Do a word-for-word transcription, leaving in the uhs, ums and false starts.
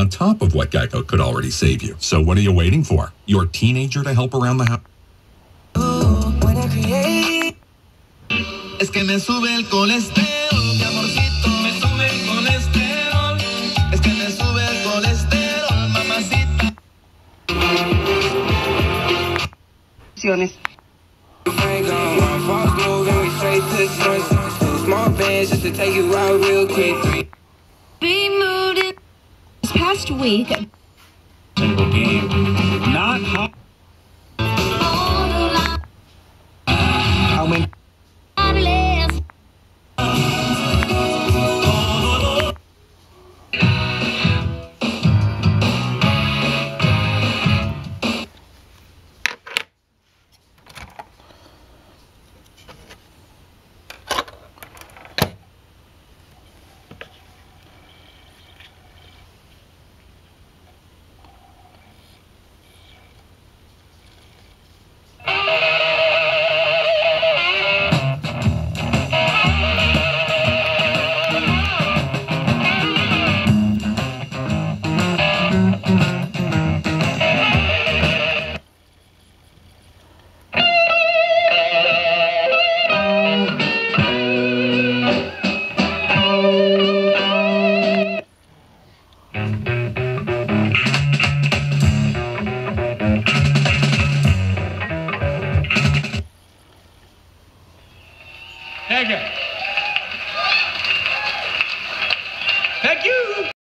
on top of what Geico could already save you. So what are you waiting for? Your teenager to help around the house? Es que me sube el colesterol, mi amorcito, me sube el colesterol. Es que me sube el colesterol, mamacita. We moved in this past week. Single game, not hot. How many? Thank you. Thank you.